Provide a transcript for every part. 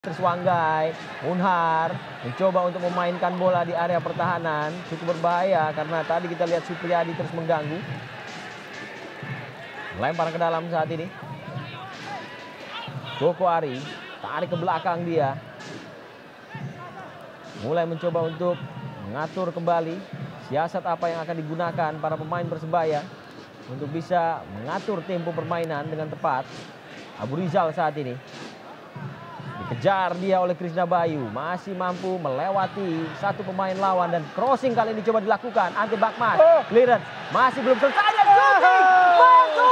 Terswanggai, Munhar mencoba untuk memainkan bola di area pertahanan, cukup berbahaya karena tadi kita lihat Supriyadi terus mengganggu. Lempar ke dalam saat ini. Joko Ari tarik ke belakang dia. Mulai mencoba untuk mengatur kembali siasat apa yang akan digunakan para pemain Persebaya untuk bisa mengatur tempo permainan dengan tepat. Abu Rizal saat ini dikejar dia oleh Krisna Bayu, masih mampu melewati satu pemain lawan dan crossing kali ini coba dilakukan. Ante Bakmas, clearance masih belum selesai dan shooting masuk.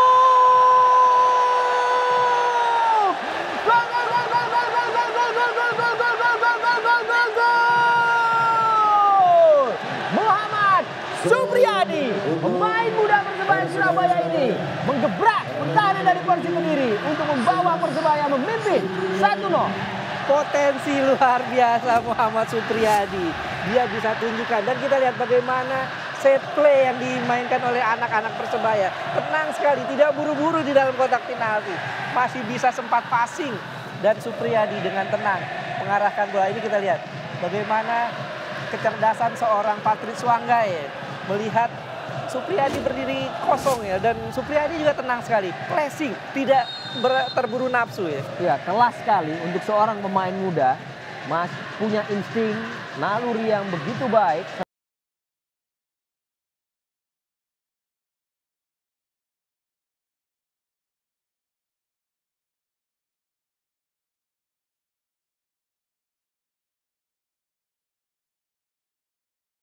Muhammad Supriyadi, pemain muda Persebaya Surabaya ini menggebrak pertahanan dari Persib Kediri untuk membawa Persebaya memimpin 1-0. Potensi luar biasa Muhammad Supriyadi. Dia bisa tunjukkan dan kita lihat bagaimana set play yang dimainkan oleh anak-anak Persebaya. Tenang sekali, tidak buru-buru di dalam kotak penalti. Masih bisa sempat passing dan Supriyadi dengan tenang mengarahkan bola. Ini kita lihat bagaimana kecerdasan seorang Patrik Swanggai melihat Supriyadi berdiri kosong ya, dan Supriyadi juga tenang sekali, pressing, tidak terburu nafsu ya. Ya, kelas sekali untuk seorang pemain muda, punya insting naluri yang begitu baik.